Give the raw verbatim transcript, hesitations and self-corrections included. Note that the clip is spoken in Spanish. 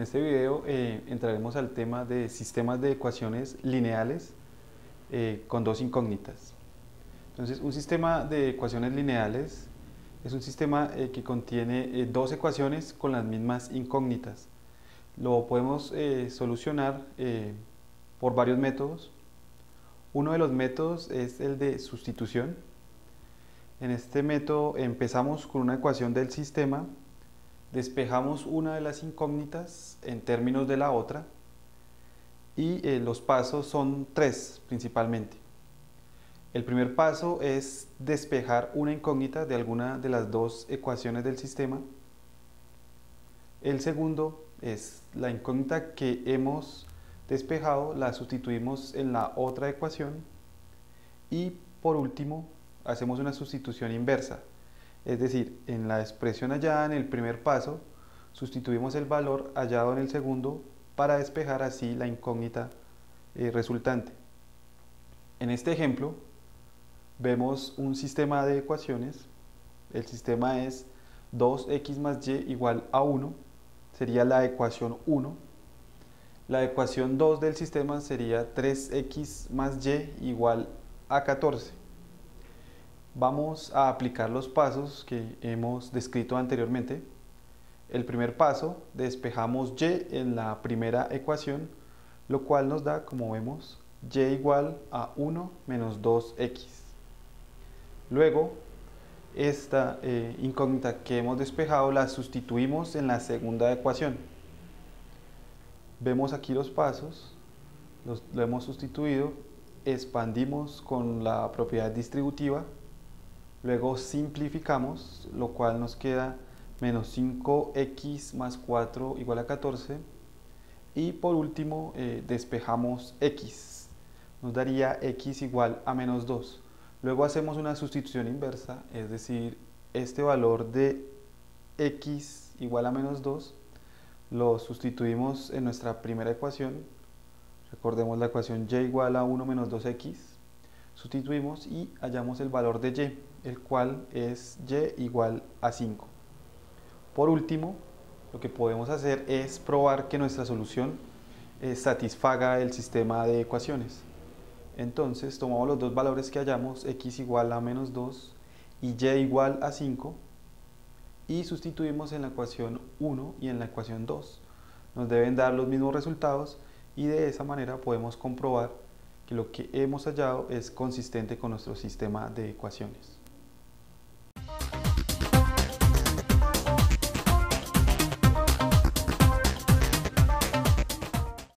este video eh, entraremos al tema de sistemas de ecuaciones lineales eh, con dos incógnitas. Entonces, un sistema de ecuaciones lineales es un sistema eh, que contiene eh, dos ecuaciones con las mismas incógnitas. Lo podemos eh, solucionar eh, por varios métodos. Uno de los métodos es el de sustitución. En este método empezamos con una ecuación del sistema, despejamos una de las incógnitas en términos de la otra y eh, los pasos son tres principalmente. El primer paso es despejar una incógnita de alguna de las dos ecuaciones del sistema. El segundo es la incógnita que hemos despejado, la sustituimos en la otra ecuación. Y por último, hacemos una sustitución inversa. Es decir, en la expresión hallada en el primer paso, sustituimos el valor hallado en el segundo para despejar así la incógnita eh, resultante. En este ejemplo, vemos un sistema de ecuaciones. El sistema es dos equis más y igual a uno, sería la ecuación uno. La ecuación dos del sistema sería tres equis más y igual a catorce. Vamos a aplicar los pasos que hemos descrito anteriormente. El primer paso, despejamos y en la primera ecuación, lo cual nos da, como vemos, y igual a uno menos dos equis. Luego, esta eh, incógnita que hemos despejado la sustituimos en la segunda ecuación. Vemos aquí los pasos, los, lo hemos sustituido, expandimos con la propiedad distributiva, luego simplificamos, lo cual nos queda menos cinco equis más cuatro igual a catorce, y por último eh, despejamos x, nos daría x igual a menos dos. Luego hacemos una sustitución inversa, es decir, este valor de x igual a menos dos lo sustituimos en nuestra primera ecuación. Recordemos la ecuación y igual a uno menos dos equis, sustituimos y hallamos el valor de y, el cual es y igual a cinco. Por último, lo que podemos hacer es probar que nuestra solución eh, satisfaga el sistema de ecuaciones. Entonces tomamos los dos valores que hallamos, x igual a menos dos y y igual a cinco, y sustituimos en la ecuación uno y en la ecuación dos. Nos deben dar los mismos resultados y de esa manera podemos comprobar que lo que hemos hallado es consistente con nuestro sistema de ecuaciones.